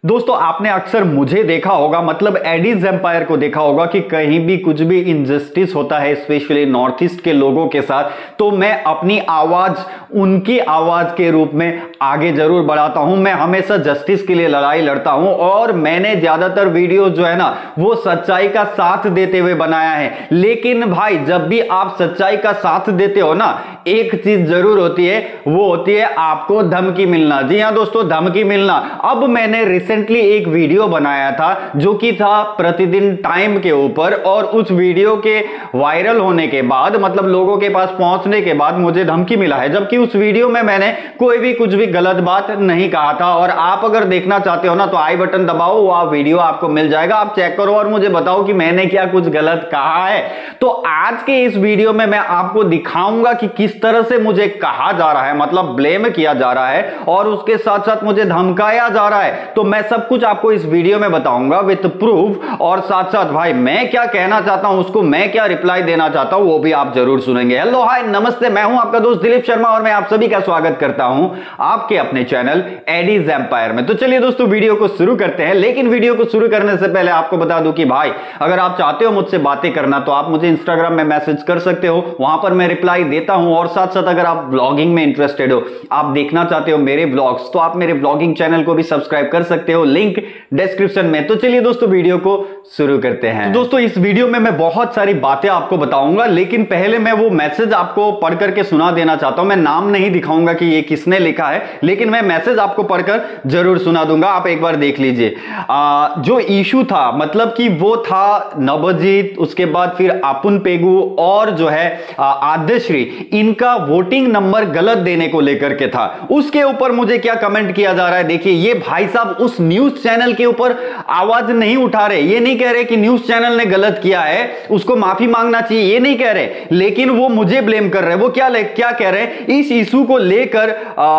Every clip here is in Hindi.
दोस्तों आपने अक्सर मुझे देखा होगा, मतलब एडीज एम्पायर को देखा होगा कि कहीं भी कुछ भी इनजस्टिस होता है स्पेशली नॉर्थ ईस्ट के लोगों के साथ, तो मैं अपनी आवाज उनकी आवाज के रूप में आगे जरूर बढ़ाता हूं। मैं हमेशा जस्टिस के लिए लड़ाई लड़ता हूं और मैंने ज्यादातर वीडियो जो है ना वो सच्चाई का साथ देते हुए बनाया है। लेकिन भाई जब भी आप सच्चाई का साथ देते हो ना, एक चीज जरूर होती है, वो होती है आपको धमकी मिलना। जी हां दोस्तों, धमकी मिलना। अब मैंने रिसेंटली एक वीडियो बनाया था जो कि था प्रतिदिन टाइम के ऊपर, और उस वीडियो के वायरल होने के बाद, मतलब लोगों के पास पहुंचने के बाद मुझे धमकी मिला है, जबकि उस वीडियो में मैंने कोई भी कुछ भी गलत बात नहीं कहा था। और आप अगर देखना चाहते हो ना तो आई बटन दबाओ, वो वीडियो आपको मिल जाएगा, आप चेक करो और मुझे बताओ कि मैंने क्या कुछ गलत कहा है। तो आज के इस वीडियो में मैं आपको दिखाऊंगा कि किस तरह से मुझे कहा जा रहा है, मतलब ब्लेम किया जा रहा है और उसके साथ साथ मुझे धमकाया जा रहा है। तो मैं सब कुछ आपको इस वीडियो में बताऊंगा विद प्रूफ, और साथ साथ भाई मैं क्या कहना चाहता हूं, उसको मैं क्या रिप्लाई देना चाहता हूं, वो भी आप जरूर सुनेंगे। हेलो हाय नमस्ते, मैं हूं आपका दोस्त दिलीप शर्मा और मैं आप सभी का स्वागत करता हूं आपके अपने चैनल एडीज एम्पायर में। तो चलिए दोस्तों वीडियो को शुरू करते हैं। लेकिन वीडियो को शुरू करने से पहले आपको बता दूं कि भाई अगर आप चाहते हो मुझसे बातें करना तो आप मुझे इंस्टाग्राम में मैसेज कर सकते हो, वहां पर मैं रिप्लाई देता हूं। और साथ साथ अगर आप व्लॉगिंग में इंटरेस्टेड हो, आप देखना चाहते हो मेरे व्लॉग्स, तो आप मेरे व्लॉगिंग चैनल को भी सब्सक्राइब कर सकते हो, लिंक डिस्क्रिप्शन में। तो चलिए दोस्तों वीडियो को शुरू करते हैं। तो दोस्तों इस वीडियो में मैं बहुत सारी बातें आपको बताऊंगा, लेकिन पहले मैं वो मैसेज आपको पढ़ करके सुना देना चाहता हूं। मैं नाम नहीं दिखाऊंगा कि ये किसने लिखा है, लेकिन मैं मैसेज आपको पढ़कर जरूर सुना दूंगा, आप एक बार देख लीजिए। जो इशू था, मतलब कि वो था नवजीत, उसके बाद फिर अपुन पेगू और जो है आद्यश्री, इनका वोटिंग नंबर गलत देने को लेकर के था। उसके ऊपर मुझे क्या कमेंट किया जा रहा है, देखिए ये भाई साहब उस न्यूज चैनल के ऊपर आवाज नहीं उठा रहे, ये नहीं कह रहे कि न्यूज चैनल ने गलत किया है, उसको माफी मांगना चाहिए, ये नहीं कह रहे, लेकिन वो मुझे ब्लेम कर रहे हैं। वो क्या कह रहे हैं, इस इशू को लेकर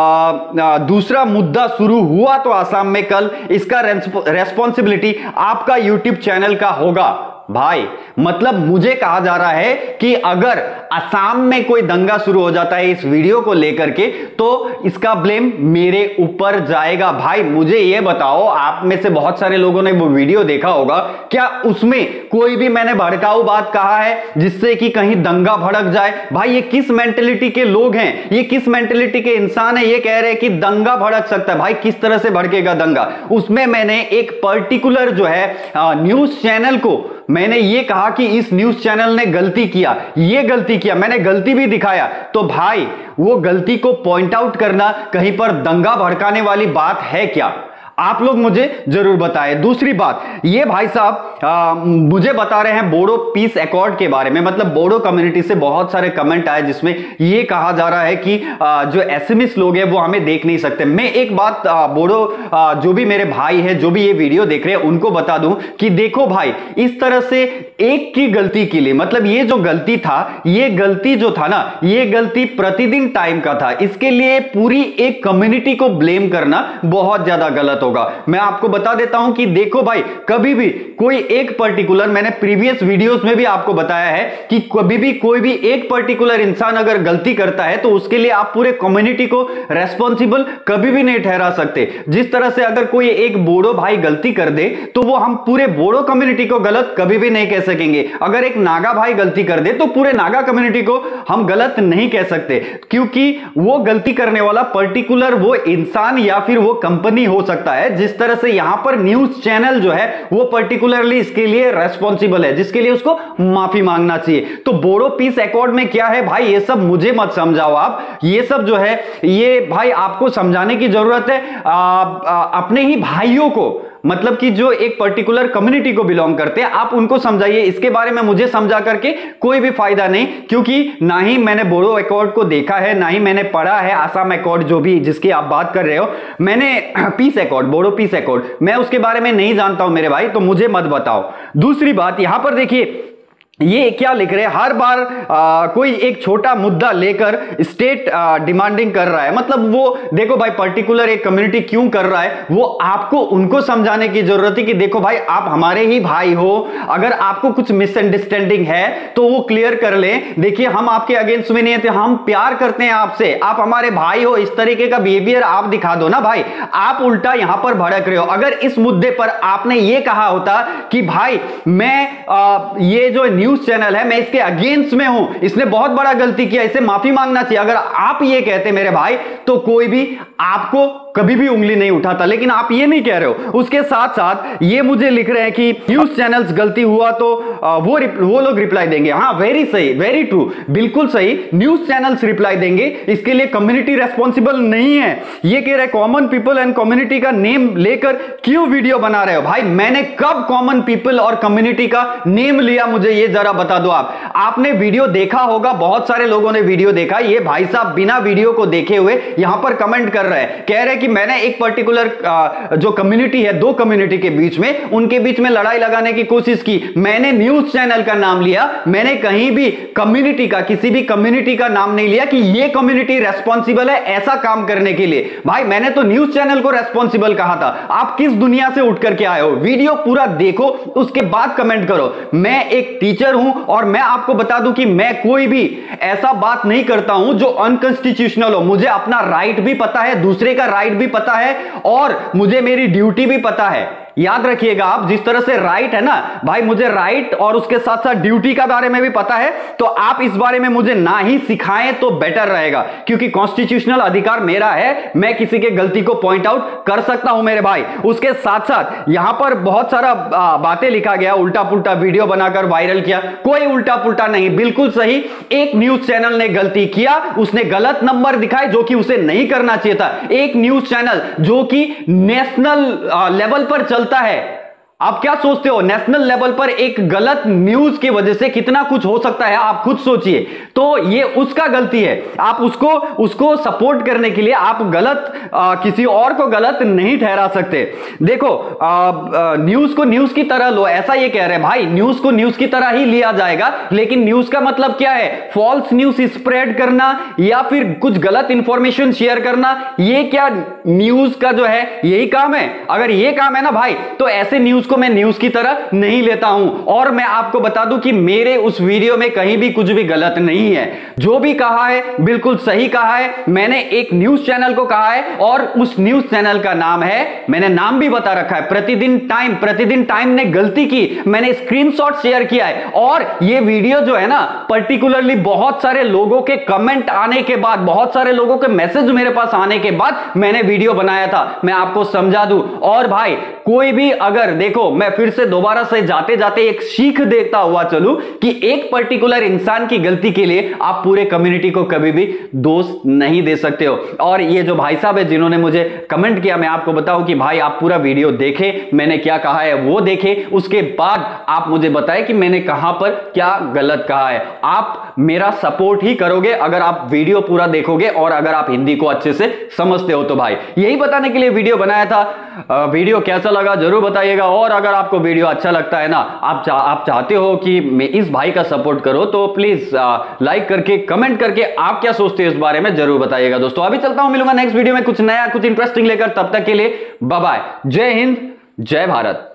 दूसरा मुद्दा शुरू हुआ तो आसाम में कल, इसका रेस्पॉन्सिबिलिटी आपका यूट्यूब चैनल का होगा। भाई मतलब मुझे कहा जा रहा है कि अगर असम में कोई दंगा शुरू हो जाता है इस वीडियो को लेकर के, तो इसका ब्लेम मेरे ऊपर जाएगा। भाई मुझे यह बताओ, आप में से बहुत सारे लोगों ने वो वीडियो देखा होगा, क्या उसमें कोई भी मैंने भड़काऊ बात कहा है जिससे कि कहीं दंगा भड़क जाए? भाई ये किस मेंटेलिटी के लोग हैं, ये किस मेंटेलिटी के इंसान है, ये कह रहे हैं कि दंगा भड़क सकता है। भाई किस तरह से भड़केगा दंगा? उसमें मैंने एक पर्टिकुलर जो है न्यूज चैनल को मैंने ये कहा कि इस न्यूज चैनल ने गलती किया, ये गलती किया, मैंने गलती भी दिखाया। तो भाई वो गलती को पॉइंट आउट करना कहीं पर दंगा भड़काने वाली बात है क्या? आप लोग मुझे जरूर बताएं। दूसरी बात, ये भाई साहब मुझे बता रहे हैं बोडो पीस अकॉर्ड के बारे में, मतलब बोडो कम्युनिटी से बहुत सारे कमेंट आए जिसमें ये कहा जा रहा है कि जो एसएमएस लोग हैं वो हमें देख नहीं सकते। मैं एक बात बोडो जो भी मेरे भाई हैं, जो भी ये वीडियो देख रहे हैं, उनको बता दूं कि देखो भाई, इस तरह से एक की गलती के लिए, मतलब ये जो गलती था, ये गलती जो था ना, ये गलती प्रतिदिन टाइम का था, इसके लिए पूरी एक कम्युनिटी को ब्लेम करना बहुत ज्यादा गलत होगा। मैं आपको बता देता हूं कि देखो भाई, कभी भी कोई एक पर्टिकुलर, मैंने प्रीवियस वीडियोस में भी आपको बताया है कि कभी भी कोई भी एक पर्टिकुलर इंसान अगर गलती करता है तो उसके लिए आप पूरे कम्युनिटी को रेस्पॉन्सिबल कभी भी नहीं ठहरा सकते। जिस तरह से अगर कोई एक बोडो भाई गलती कर दे तो वो हम पूरे बोडो कम्युनिटी को गलत कभी भी नहीं कह सकेंगे। अगर एक नागा भाई गलती कर दे तो पूरे नागा कम्युनिटी को हम गलत नहीं कह सकते, क्योंकि वो गलती करने वाला पर्टिकुलर वो इंसान या फिर वो कंपनी हो सकता है। जिस तरह से यहां पर न्यूज चैनल जो है वो पर्टिकुलरली इसके लिए रेस्पॉन्सिबल है, जिसके लिए उसको माफी मांगना चाहिए। तो बोडो पीस अकॉर्ड में क्या है भाई, ये सब मुझे मत समझाओ आप, ये सब जो है ये भाई आपको समझाने की जरूरत है अपने ही भाइयों को, मतलब कि जो एक पर्टिकुलर कम्युनिटी को बिलोंग करते हैं, आप उनको समझाइए। इसके बारे में मुझे समझा करके कोई भी फायदा नहीं, क्योंकि ना ही मैंने बोडो अकॉर्ड को देखा है, ना ही मैंने पढ़ा है असम अकॉर्ड जो भी जिसकी आप बात कर रहे हो। मैंने peace accord, Bodo peace accord, मैं उसके बारे में नहीं जानता हूं मेरे भाई, तो मुझे मत बताओ। दूसरी बात यहां पर देखिए, ये क्या लिख रहे हैं, हर बार कोई एक छोटा मुद्दा लेकर स्टेट डिमांडिंग कर रहा है। मतलब वो देखो भाई, पर्टिकुलर एक कम्युनिटी क्यों कर रहा है, वो आपको उनको समझाने की जरूरत है कि देखो भाई, आप हमारे ही भाई हो, अगर आपको कुछ मिसअंडरस्टैंडिंग है तो वो क्लियर कर लें। देखिए, हम आपके अगेंस्ट में नहीं है, हम प्यार करते हैं आपसे, आप हमारे भाई हो, इस तरीके का बिहेवियर आप दिखा दो ना भाई। आप उल्टा यहां पर भड़क रहे हो। अगर इस मुद्दे पर आपने ये कहा होता कि भाई मैं ये जो न्यूज चैनल है मैं इसके अगेंस्ट में हूं, इसने बहुत बड़ा गलती किया, इसे माफी मांगना चाहिए, अगर आप ये कहते मेरे भाई, तो कोई भी आपको कभी भी उंगली नहीं उठाता। लेकिन आप ये नहीं कह रहे हो। उसके साथ साथ ये मुझे लिख रहे हैं कि न्यूज चैनल्स गलती हुआ तो वो लोग रिप्लाई देंगे। हाँ, वेरी सही, वेरी ट्रू, बिल्कुल सही, न्यूज चैनल्स रिप्लाई देंगे, इसके लिए कम्युनिटी रेस्पॉन्सिबल नहीं है। ये कह रहे कॉमन पीपल एंड कम्युनिटी का नेम लेकर क्यों वीडियो बना रहे हो? भाई, मैंने कब कॉमन पीपल और कम्युनिटी का नेम लिया, मुझे ये जरा बता दो। आपने वीडियो देखा होगा, बहुत सारे लोगों ने वीडियो देखा। ये भाई साहब बिना वीडियो को देखे हुए यहां पर कमेंट कर रहे हैं, कह रहे हैं कि मैंने एक पर्टिकुलर जो कम्युनिटी है, दो कम्युनिटी के बीच में, उनके बीच में लड़ाई लगाने की कोशिश की। मैंने न्यूज चैनल का नाम लिया, मैंने कहीं भी कम्युनिटी का, किसी भी कम्युनिटी का नाम नहीं लिया कि ये कम्युनिटी रेस्पॉन्सिबल है ऐसा काम करने के लिए। भाई, मैंने तो न्यूज चैनल को रेस्पॉन्सिबल कहा था। आप किस दुनिया से उठ करके आए हो? वीडियो पूरा देखो, उसके बाद कमेंट करो। मैं एक टीचर हूं और मैं आपको बता दूं कि मैं कोई भी ऐसा बात नहीं करता हूं जो अनकॉन्स्टिट्यूशनल हो। मुझे अपना राइट भी पता है, दूसरे का राइट भी पता है, और मुझे मेरी ड्यूटी भी पता है। याद रखिएगा, आप जिस तरह से राइट है ना भाई, मुझे राइट और उसके साथ साथ ड्यूटी का बारे में भी पता है, तो आप इस बारे में मुझे ना ही सिखाएं तो बेटर रहेगा, क्योंकि कॉन्स्टिट्यूशनल अधिकार मेरा है, मैं किसी के गलती को पॉइंट आउट कर सकता हूं मेरे भाई। उसके साथ साथ यहां पर बहुत सारा बातें लिखा गया, उल्टा पुल्टा वीडियो बनाकर वायरल किया। कोई उल्टा पुल्टा नहीं, बिल्कुल सही। एक न्यूज चैनल ने गलती किया, उसने गलत नंबर दिखाए जो कि उसे नहीं करना चाहिए था। एक न्यूज चैनल जो कि नेशनल लेवल पर चलता है, आप क्या सोचते हो नेशनल लेवल पर एक गलत न्यूज की वजह से कितना कुछ हो सकता है, आप खुद सोचिए। तो ये उसका गलती है, आप उसको सपोर्ट करने के लिए आप गलत किसी और को गलत नहीं ठहरा सकते। देखो, न्यूज को न्यूज की तरह लो, ऐसा ये कह रहे हैं भाई, न्यूज को न्यूज की तरह ही लिया जाएगा, लेकिन न्यूज का मतलब क्या है? फॉल्स न्यूज स्प्रेड करना या फिर कुछ गलत इंफॉर्मेशन शेयर करना। ये क्या न्यूज का जो है यही काम है? अगर ये काम है ना भाई, तो ऐसे न्यूज मैं न्यूज की तरह नहीं लेता हूं। और मैं आपको बता दूं कि मेरे उस वीडियो में कहीं भी कुछ भी गलत नहीं है, जो भी कहा है बिल्कुल सही कहा है। मैंने एक न्यूज चैनल को कहा है और उस न्यूज चैनल का नाम है, मैंने नाम भी बता रखा है, प्रतिदिन टाइम। प्रतिदिन टाइम ने गलती की, मैंने स्क्रीनशॉट शेयर किया है, और ये वीडियो जो है ना, पर्टिकुलरली बहुत सारे लोगों के कमेंट आने के बाद, बहुत सारे लोगों के मैसेज मेरे पास आने के बाद मैंने वीडियो बनाया था। मैं आपको समझा दूं। और भाई, कोई भी अगर देखो, मैं फिर से दोबारा से जाते जाते एक सीख देता हुआ चलूं कि एक पर्टिकुलर इंसान की गलती के लिए आप पूरे कम्युनिटी को कभी भी दोष नहीं दे सकते हो। और ये जो भाई साहब है जिन्होंने मुझे कमेंट किया, मैं आपको बताऊं कि भाई आप पूरा वीडियो देखें, मैंने क्या कहा है वो देखें, उसके बाद आप मुझे बताएं कि मैंने कहां पर क्या गलत कहा है। आप मेरा सपोर्ट ही करोगे अगर आप वीडियो पूरा देखोगे और अगर आप हिंदी को अच्छे से समझते हो। तो भाई, यही बताने के लिए वीडियो बनाया था। वीडियो कैसा लगा जरूर बताइएगा, और अगर आपको वीडियो अच्छा लगता है ना, आप चाहते हो कि मैं इस भाई का सपोर्ट करो, तो प्लीज लाइक करके, कमेंट करके आप क्या सोचते हो इस बारे में जरूर बताइएगा। दोस्तों, अभी चलता हूं, मिलूंगा नेक्स्ट वीडियो में कुछ नया, कुछ इंटरेस्टिंग लेकर। तब तक के लिए बाय बाय, जय हिंद, जय भारत।